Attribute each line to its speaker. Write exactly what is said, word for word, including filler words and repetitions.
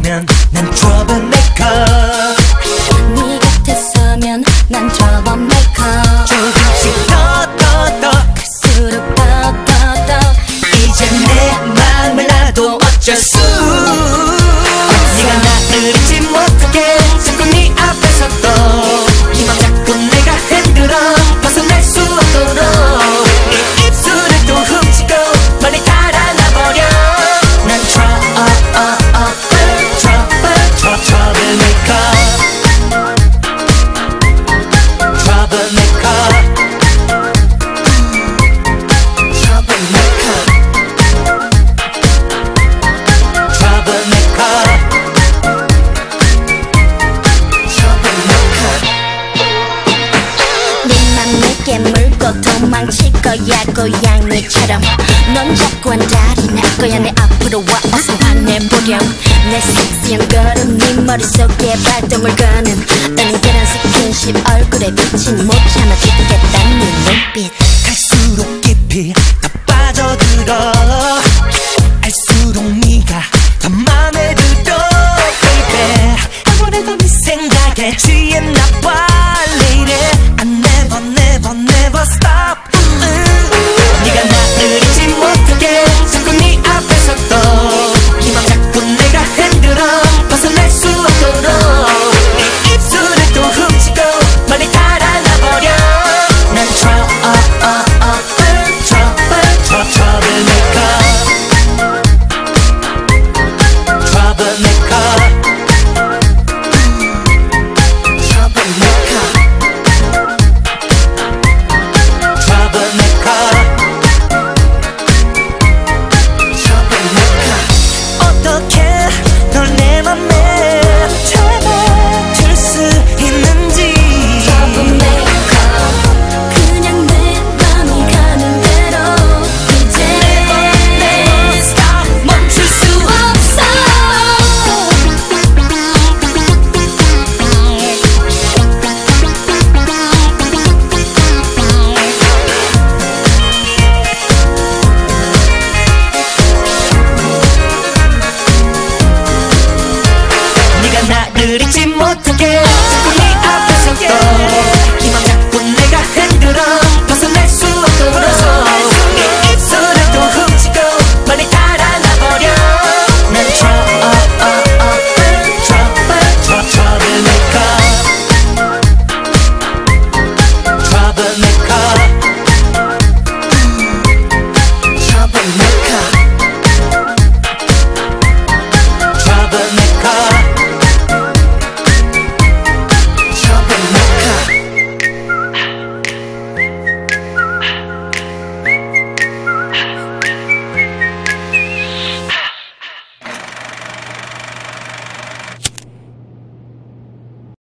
Speaker 1: 오면 난 troublemaker.
Speaker 2: 네 곁에 서면 난 troublemaker.
Speaker 1: 조금씩 더 더 더
Speaker 2: 갈수록 더 더 더
Speaker 1: 이제 내 맘을 놔도 어쩔 수 없어. 네가 나를 잊지 못하게 자꾸 네 앞에서도 이 맘 자꾸 내가 흔들어 벗어날 수 없도록 네 입술을 또 훔치고 멀리 달아나버려. 난 trouble trouble trouble troublemaker. troublemaker
Speaker 2: 내게 물고 도망칠 거야 고양이처럼. 넌 자꾸 안달이 날 거야. 내 앞으로 와 어서 화내보렴. 내 섹시한 걸음 네 머릿속에 발동을 거는 은근한 스킨십 얼굴에 비친 못 참아 죽겠다는 눈빛.
Speaker 1: 갈수록 깊이